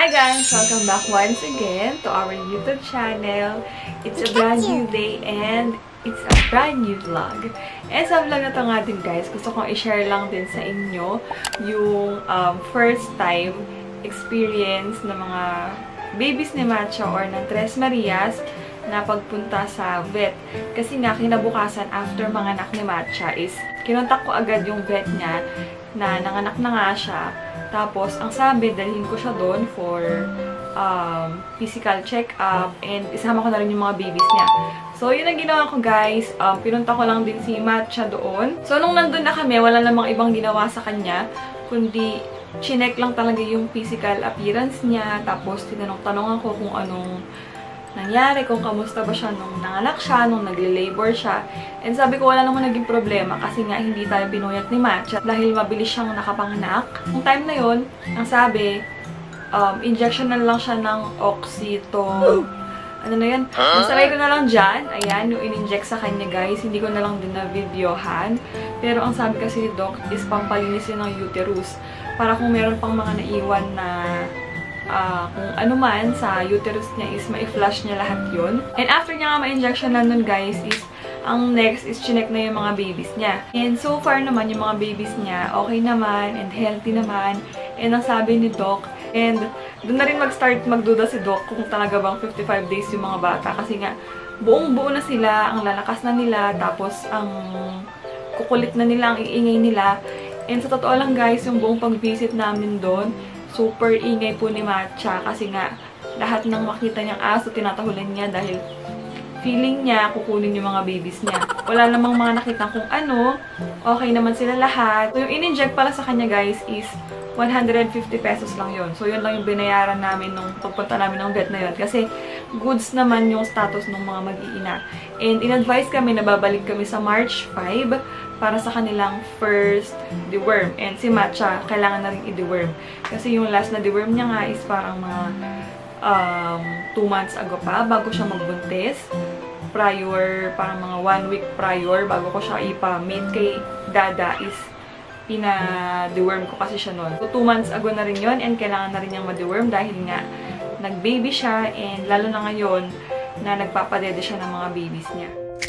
Hi guys! Welcome back once again to our YouTube channel. It's a brand new day and it's a brand new vlog. And sa vlog na ito nga din guys, gusto kong i-share lang din sa inyo yung first time experience ng mga babies ni Matcha or ng Tres Marias na pagpunta sa vet. Kasi nga kinabukasan after manganak ni Matcha is kinontak ko agad yung vet niya na nanganak na nga siya. Tapos, ang sabi, dalhin ko siya doon for physical check-up and isama ko na rin yung mga babies niya. So, yun ang ginawa ko guys. Pinunta ko lang din si Matcha doon. So, nung nandun na kami, wala namang ibang ginawa sa kanya, kundi chinek lang talaga yung physical appearance niya. Tapos, tinanong-tanong ako kung anong nangyari, kung kamusta ba siya nung nanganak siya, nung nagle-labor siya. And sabi ko, wala naman naging problema kasi nga hindi tayo pinuyat ni Matcha dahil mabilis siyang nakapanganak. Nung time na yun, ang sabi, injection na lang siya ng oxyto. Ano na yun? Nasalay ko na lang dyan. Ayan, yung in-inject sa kanya guys. Hindi ko na lang din na-videohan. Pero ang sabi kasi ni Doc is pampalinis yun ng uterus. Para kung meron pang mga naiwan na kung ano man sa uterus niya is ma-flush niya lahat yun. And after niya nga ma-injection na nun guys is ang next is chinek na yung mga babies niya. And so far naman yung mga babies niya okay naman and healthy naman. And ang sabi ni Doc, and doon na rin mag-start magduda si Doc kung talaga bang 55 days yung mga bata. Kasi nga buong-buo na sila, ang lalakas na nila, tapos ang kukulit na nila, ang iingay nila. And sa totoo lang guys, yung buong pag-visit namin doon, super ingay po ni Matcha kasi nga lahat ng makita niyang aso tinatahulan niya dahil feeling niya kukunin yung mga babies niya. Wala namang mga nakita kung ano, okay naman sila lahat. So yung in-inject pala sa kanya guys is 150 pesos lang yun. So yun lang yung binayaran namin nung pagpunta namin ng vet na yun kasi goods naman yung status ng mga mag-iina. And in-advise kami na babalik kami sa March 5 para sa kanilang first deworm. And si Matcha, kailangan na rin i-deworm. Kasi yung last na deworm niya nga is parang mga 2 months ago pa, bago siya magbuntis. Prior, parang mga 1 week prior, bago ko siya ipa-meet kay Dada is pina-deworm ko kasi siya noon. So 2 months ago na rin yun and kailangan na rin niyang ma-deworm dahil nga nag-baby siya and lalo na ngayon na nagpapadede siya ng mga babies niya.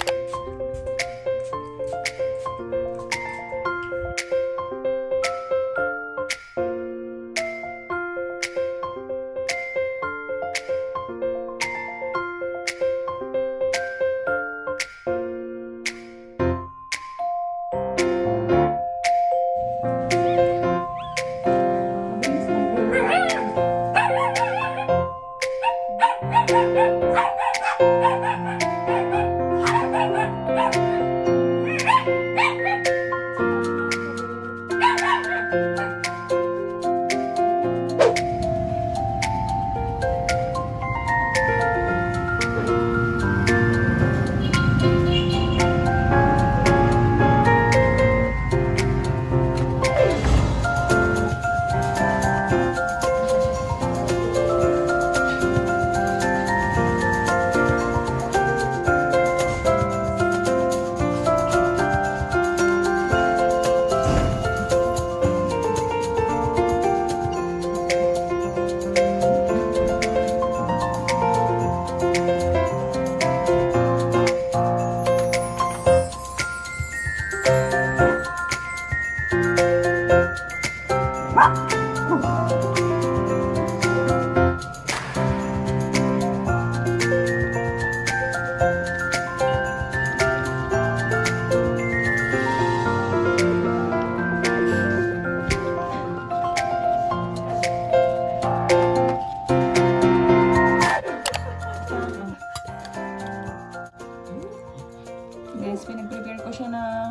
Pinag-prepare ko siya ng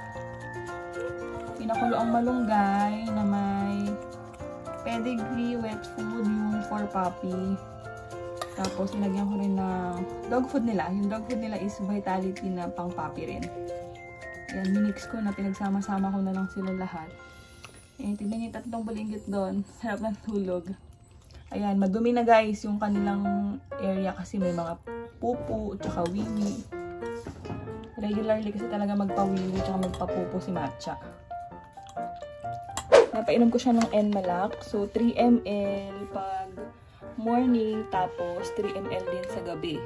pinakulo ang malunggay na may pedigree wet food, yung for puppy. Tapos, nilagyan ko rin ng dog food nila. Yung dog food nila is Vitality na pang puppy rin. Yan, minix ko na, pinagsama-sama ko na lang sila lahat. Eh, tignan yung tatlong bulinggit doon. Sarap ng tulog. Ayan, madumi na guys yung kanilang area kasi may mga pupu, tsaka wiwi. Regularly kasi talaga magpa-wiwi tsaka magpa-pupu si Matcha. Napainom ko siya ng Enmalak. So, 3 ml pag morning, tapos 3 ml din sa gabi.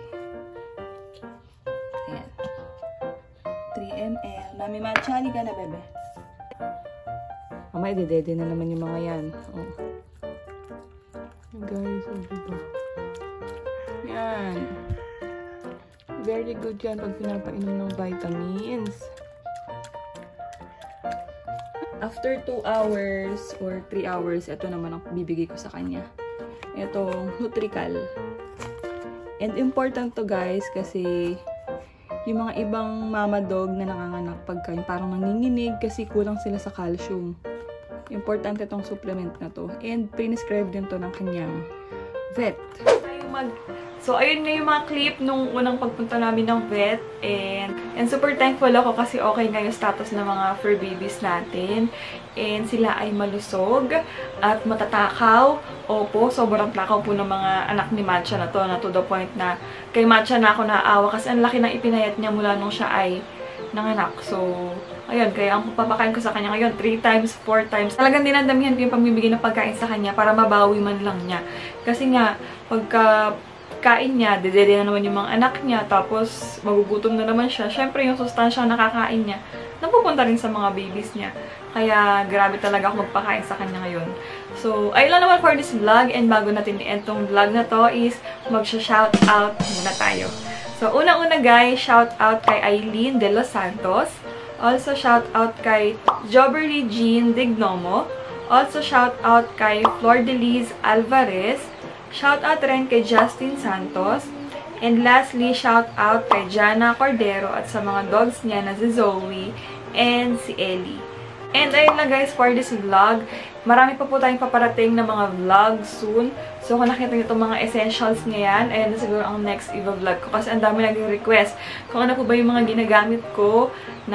Ayan. 3 ml. Mami Matcha, ka na, bebe. Mamaya, dede na naman yung mga yan. Oh. Guys, diba? Yan. Very good yan pag pinapainom ng vitamins. After 2 hours or 3 hours, ito naman ang bibigay ko sa kanya. Ito, Nutrical. And important to guys kasi yung mga ibang mama dog na nanganganak pagka parang nanginginig kasi kulang sila sa calcium. Importante itong supplement na to. And prescribe din to ng kanyang vet. So, ayun na yung mga clip nung unang pagpunta namin ng vet. And super thankful ako kasi okay nga yung status ng mga fur babies natin. And sila ay malusog at matatakaw. Opo, sobrang takaw po ng mga anak ni Matcha na to the point na kay Matcha na ako naawa kasi ang laki ng ipinayat niya mula nung siya ay nanganak. So, ayun, kaya ang papakain ko sa kanya ngayon 3 times, 4 times. Talagang dinadamihan ko yung pagbibigay ng pagkain sa kanya para mabawi man lang niya. Kasi nga, pagka kain niya, dedede na naman yung mga anak niya, tapos magugutom na naman siya. Syempre, yung sustansya na nakakain niya, napupunta rin sa mga babies niya. Kaya, grabe talaga ako magpakain sa kanya ngayon. So, ayun lang naman for this vlog. And bago natin i-end tong vlog na to is magsha-shoutout muna tayo. So, unang-una guys, shoutout kay Aileen De Los Santos. Also, shoutout kay Joberly Jean Dignomo. Also, shoutout kay Flor de Liz Alvarez. Shoutout rin kay Justin Santos. And lastly, shoutout kay Jana Cordero at sa mga dogs niya na si Zoe and si Ellie. And ayun lang guys for this vlog. Marami pa po tayong paparating na mga vlog soon. So kung nakita nyo itong mga essentials ngayon, ayun na siguro ang next i-vlog ko. Kasi ang dami nag-request kung ano po ba yung mga ginagamit ko na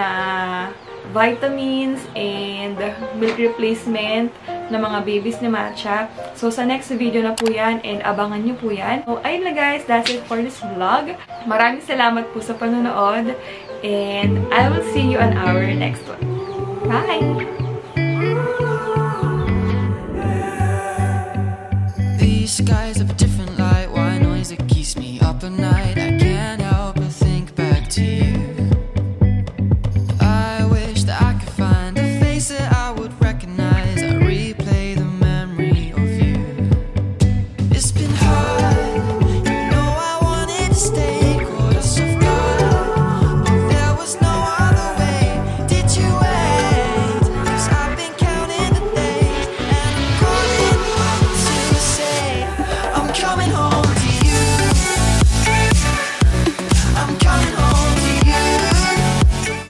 vitamins and milk replacement ng mga babies ni Matcha. So, sa next video na po yan and abangan nyo po yan. So, ayun na guys, that's it for this vlog. Maraming salamat po sa panonood and I will see you on our next one. Bye! These skies have a different light. Why noise that keeps me up at night?